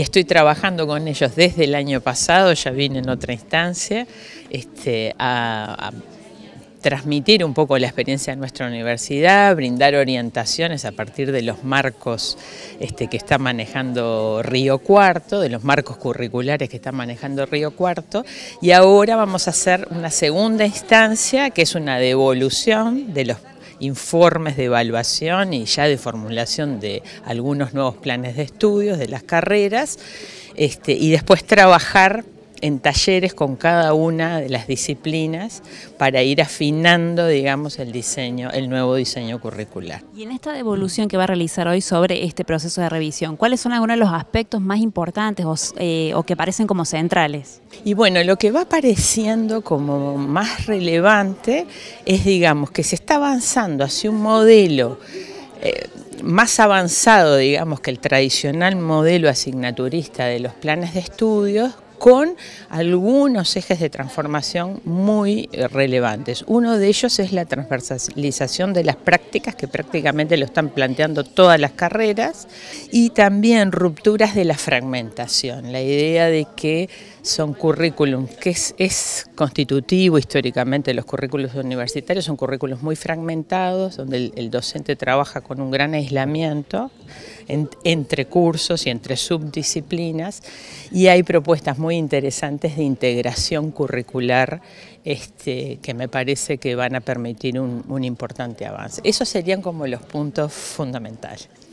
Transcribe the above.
Estoy trabajando con ellos desde el año pasado, ya vine en otra instancia, a transmitir un poco la experiencia de nuestra universidad, brindar orientaciones a partir de los marcos que está manejando Río Cuarto, de los marcos curriculares que está manejando Río Cuarto, y ahora vamos a hacer una segunda instancia que es una devolución de los informes de evaluación y ya de formulación de algunos nuevos planes de estudios de las carreras, y después trabajar en talleres con cada una de las disciplinas para ir afinando, digamos, el nuevo diseño curricular. Y en esta devolución que va a realizar hoy sobre este proceso de revisión, ¿cuáles son algunos de los aspectos más importantes o que parecen como centrales? Y bueno, lo que va apareciendo como más relevante es, digamos, que se está avanzando hacia un modelo más avanzado, digamos, que el tradicional modelo asignaturista de los planes de estudios, con algunos ejes de transformación muy relevantes. Uno de ellos es la transversalización de las prácticas, que prácticamente lo están planteando todas las carreras, y también rupturas de la fragmentación, la idea de que son currículum, que es constitutivo históricamente de los currículos universitarios, son currículos muy fragmentados, donde el docente trabaja con un gran aislamiento entre cursos y entre subdisciplinas, y hay propuestas muy interesantes de integración curricular que me parece que van a permitir un importante avance. Esos serían como los puntos fundamentales.